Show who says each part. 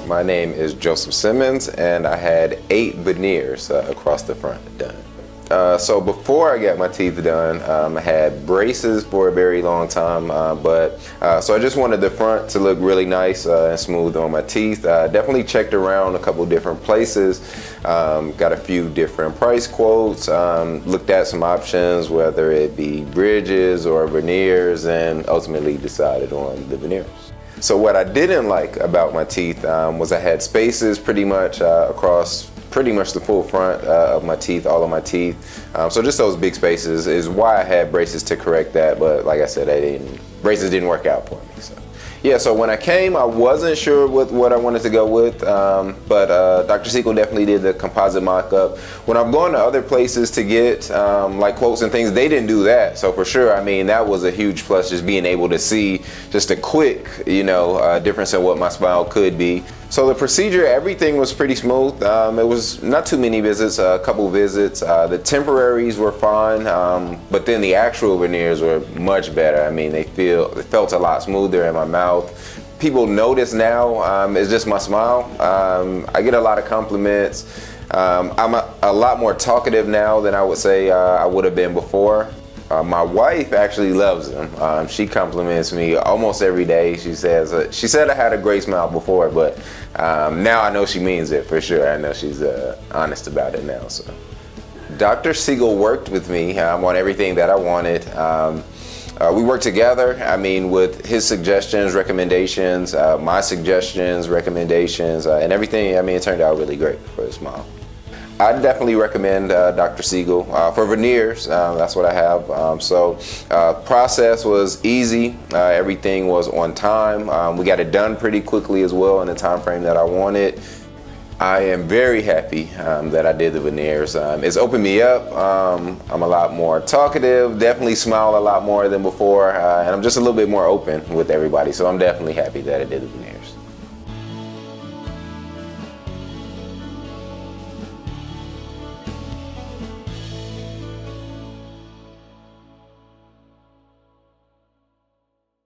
Speaker 1: My name is Joseph Simmons, and I had 8 veneers across the front done. So before I got my teeth done, I had braces for a very long time, so I just wanted the front to look really nice and smooth on my teeth. Definitely checked around a couple different places, got a few different price quotes, looked at some options, whether it be bridges or veneers, and ultimately decided on the veneers. So what I didn't like about my teeth was I had spaces pretty much across pretty much the full front of my teeth, all of my teeth. So just those big spaces is why I had braces to correct that, but like I said, braces didn't work out for me. So yeah, so when I came, I wasn't sure what I wanted to go with, but Dr. Siegel definitely did the composite mock-up. When I'm going to other places to get like quotes and things, they didn't do that. So for sure, I mean, that was a huge plus, just being able to see just a quick, difference in what my smile could be. So the procedure, everything was pretty smooth. It was not too many visits, a couple visits. The temporaries were fine, but then the actual veneers were much better. I mean, it felt a lot smoother in my mouth. People notice now, it's just my smile. I get a lot of compliments. I'm a lot more talkative now than I would say I would have been before. My wife actually loves them. She compliments me almost every day. She says, she said I had a great smile before, but now I know she means it for sure. I know she's honest about it now. So, Dr. Siegel worked with me on everything that I wanted. We worked together, I mean, with his suggestions, recommendations, my suggestions, recommendations, and everything. I mean, it turned out really great for the smile. I definitely recommend Dr. Siegel for veneers. That's what I have. Process was easy. Everything was on time. We got it done pretty quickly as well in the time frame that I wanted. I am very happy that I did the veneers. It's opened me up. I'm a lot more talkative, definitely smile a lot more than before, and I'm just a little bit more open with everybody. So I'm definitely happy that I did the veneers.